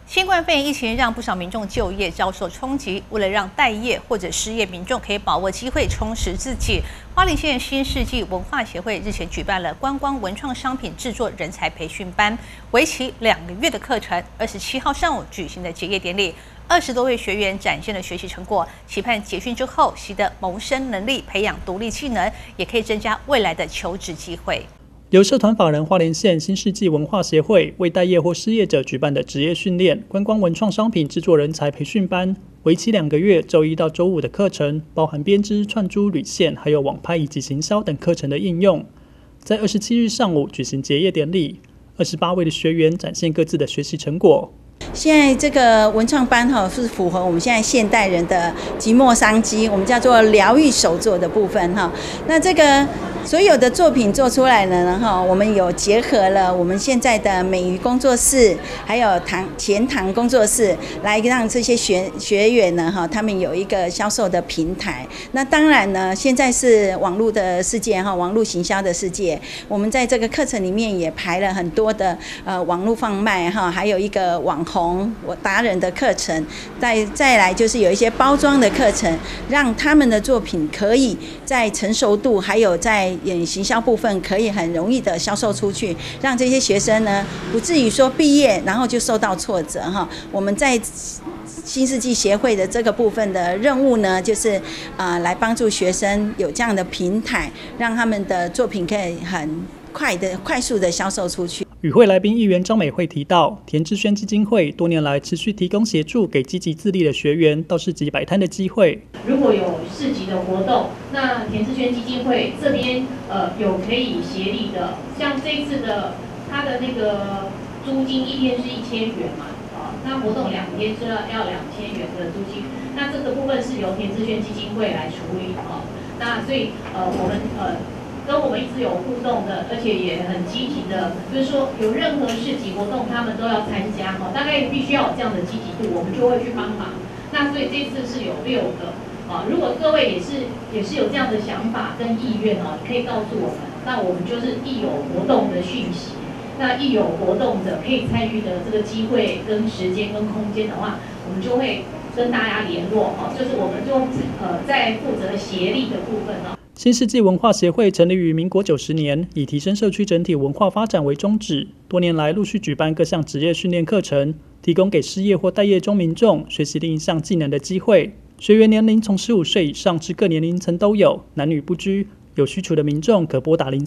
新冠肺炎疫情让不少民众就业遭受冲击，为了让待业或者失业民众可以把握机会充实自己，花莲县新世纪文化协会日前举办了观光文创商品制作人才培训班，为期2个月的课程。27号上午举行的结业典礼，20多位学员展现了学习成果，期盼结训之后习得谋生能力，培养独立技能，也可以增加未来的求职机会。 由社团法人花莲县新世纪文化协会为待业或失业者举办的职业训练观光文创商品制作人才培训班，为期2个月，周1到周5的课程，包含编织、串珠、铝线，还有网拍以及行销等课程的应用。在27日上午举行结业典礼，28位的学员展现各自的学习成果。 现在这个文创班是符合我们现在现代人的寂寞商机，我们叫做疗愈手作的部分哈。那这个所有的作品做出来呢，我们有结合了我们现在的美育工作室，还有前堂工作室，来让这些学员呢，他们有一个销售的平台。那当然呢，现在是网络的世界哈，网络行销的世界，我们在这个课程里面也排了很多的网络贩卖哈，还有一个网红达人的课程，再来就是有一些包装的课程，让他们的作品可以在成熟度还有在行销部分可以很容易的销售出去，让这些学生呢不至于说毕业然后就受到挫折哈。我们在新世纪协会的这个部分的任务呢，就是来帮助学生有这样的平台，让他们的作品可以很快速的销售出去。 与会来宾议员张美惠提到，田志轩基金会多年来持续提供协助给积极自立的学员到市集摆摊的机会。 如果有市集的活动，那田志轩基金会这边有可以协力的，像这一次的它的那个租金1天是1000元嘛，那活动2天是要2000元的租金，那这个部分是由田志轩基金会来处理那所以我们跟我们一直有互动的，而且也很积极的，就是说有任何市集活动，他们都要参加大概必须要有这样的积极度，我们就会去帮忙。那所以这次是有6个如果各位也是有这样的想法跟意愿可以告诉我们，那我们就是一有活动的讯息，那一有活动的可以参与的这个机会跟时间跟空间的话，我们就会跟大家联络就是我们就在负责协力的部分新世纪文化协会成立于民国90年，以提升社区整体文化发展为宗旨。多年来陆续举办各项职业训练课程，提供给失业或待业中民众学习另一项技能的机会。学员年龄从15岁以上至各年龄层都有，男女不拘。有需求的民众可拨打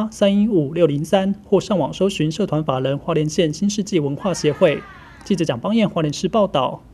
038-315-603，或上网搜寻社团法人花莲县新世纪文化协会。记者蒋邦彦花莲市报道。